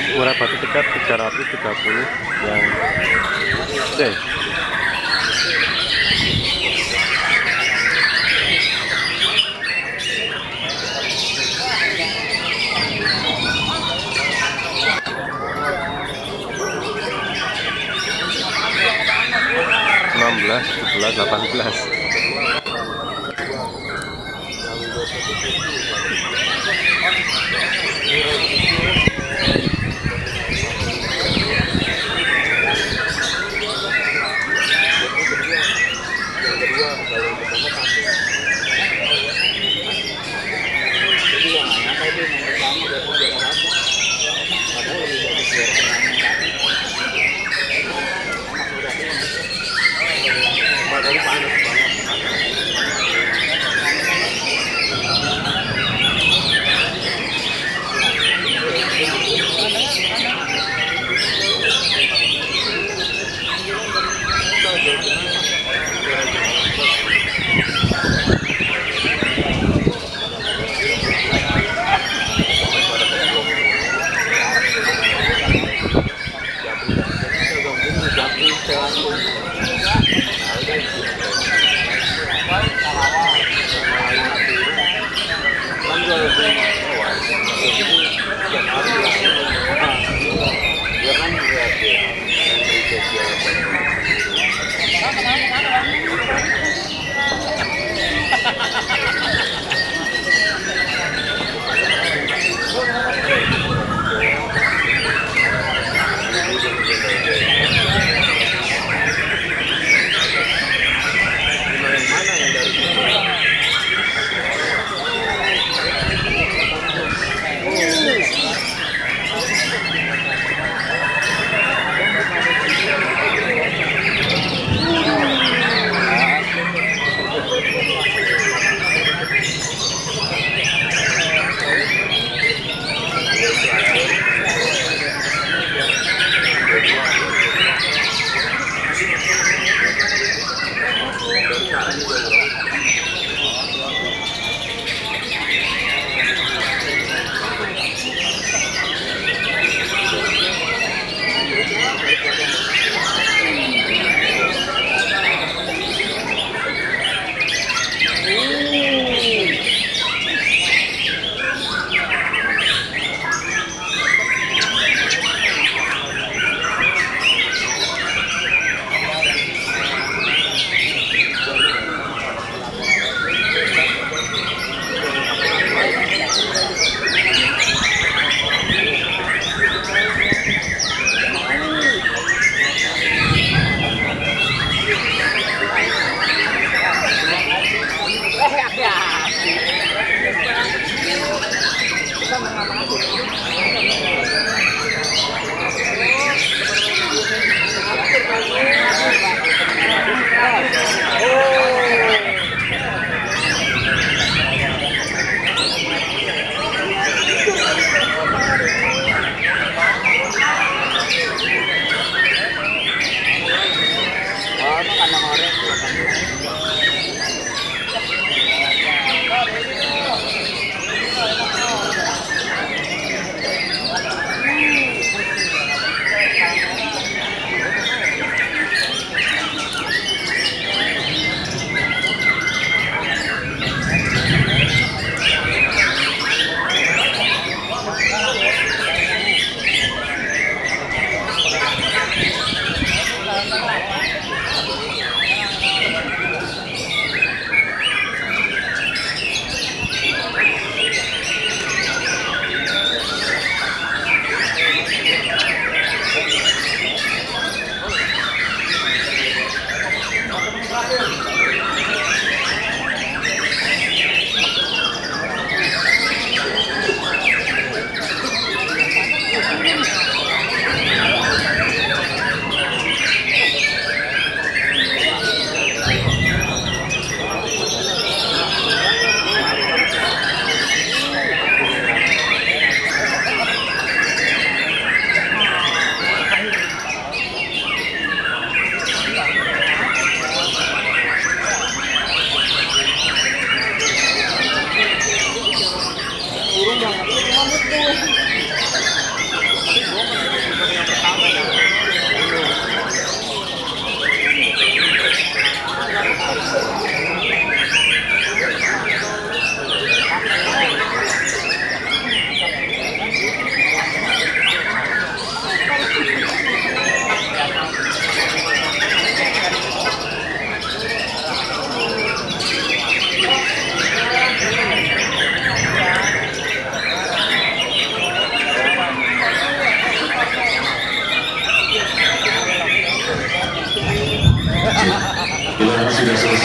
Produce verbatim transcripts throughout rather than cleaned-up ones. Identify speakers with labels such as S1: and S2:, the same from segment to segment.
S1: murah batu dekat tiga ratus tiga puluh yang C. enam belas, tujuh belas, delapan belas.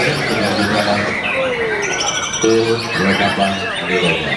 S2: terakhir dengan kita ke rekapan nilainya.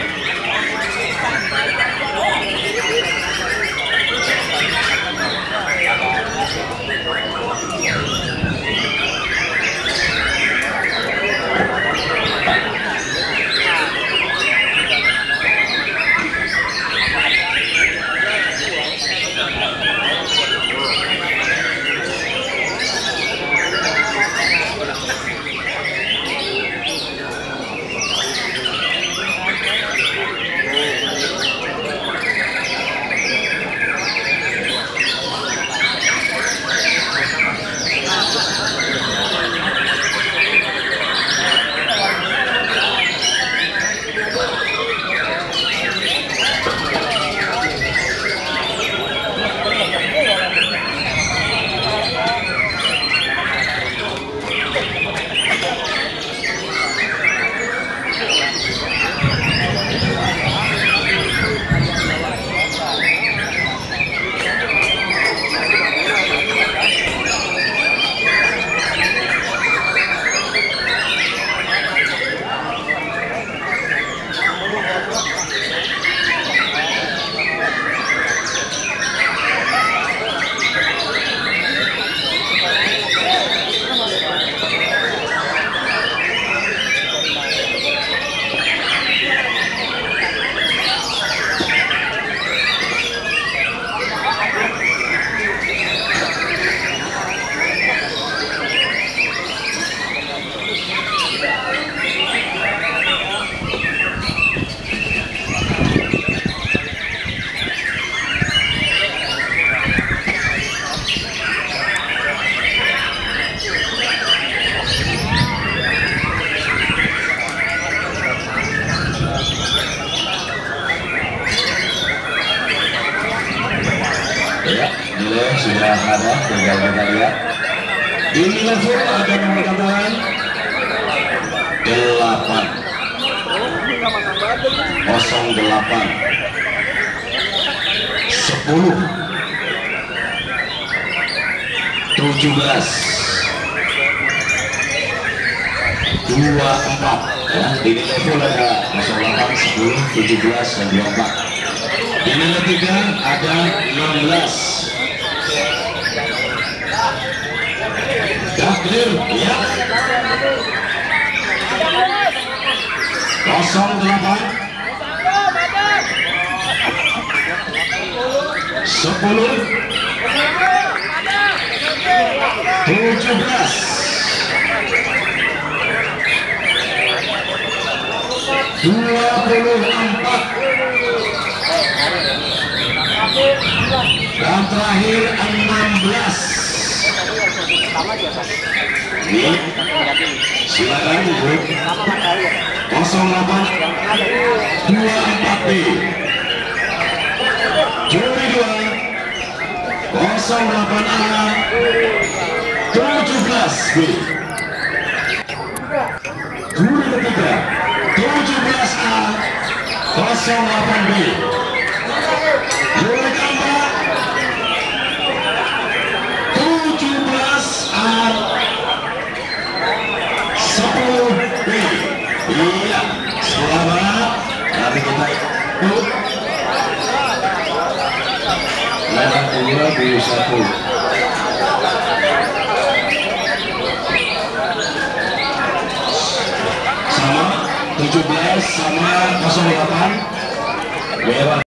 S2: Ya, nilai sudah ada, tinggal kita lihat. Ini level ada nomor tambahan delapan kosong delapan sepuluh tujuh belas dua empat ya. Ini level ada kosong delapan sepuluh tujuh belas dan dua empat. Di nilai tiga ada enam belas. Takdir ya. Kosong delapan sepuluh tujuh belas dua puluh empat. Dan terakhir enam belas. Ini silakan ibu. nol delapan dua empat B juri dua nol delapan A tujuh belas B juri ketiga tujuh belas A nol delapan B juri keempat tujuh belas A sepuluh B. Iya, selamat. Nanti kita ikut level dua B satu. Sama tujuh belas sama nol delapan.